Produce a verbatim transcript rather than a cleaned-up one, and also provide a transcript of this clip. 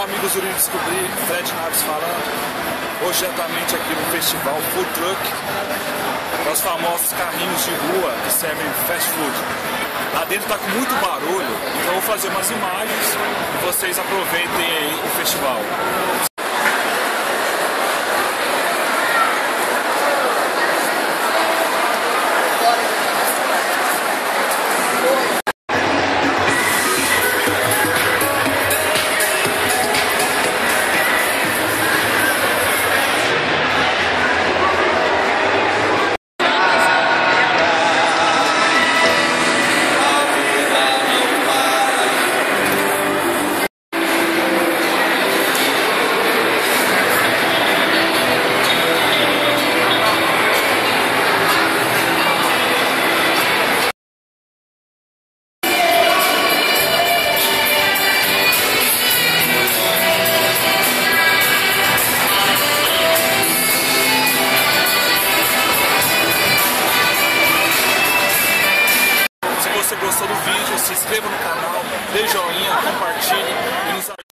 amigos do Rio Descobrir, Fred Naves falando, hoje diretamente aqui no festival Food Truck, os famosos carrinhos de rua que servem fast food. Lá dentro está com muito barulho, então eu vou fazer umas imagens e vocês aproveitem aí o festival. Se você gostou do vídeo, se inscreva no canal, dê joinha, compartilhe e nos ajude.